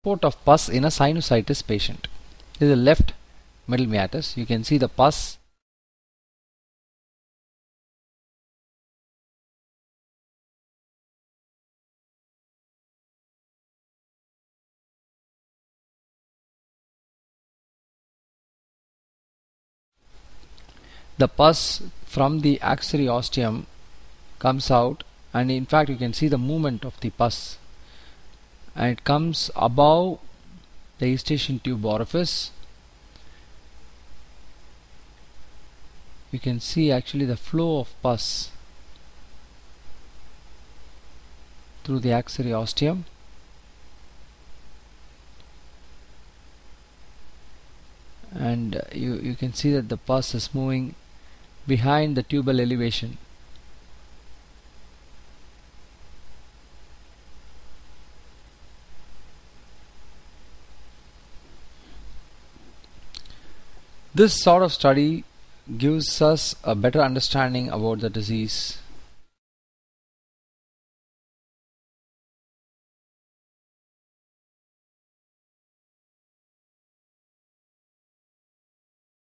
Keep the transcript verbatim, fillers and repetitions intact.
Report of pus in a sinusitis patient. This is the left middle meatus. You can see the pus. The pus from the axillary ostium comes out, and in fact you can see the movement of the pus, and it comes above the eustachian tube orifice. You can see actually the flow of pus through the axillary ostium, and you, you can see that the pus is moving behind the tubal elevation. This sort of study gives us a better understanding about the disease.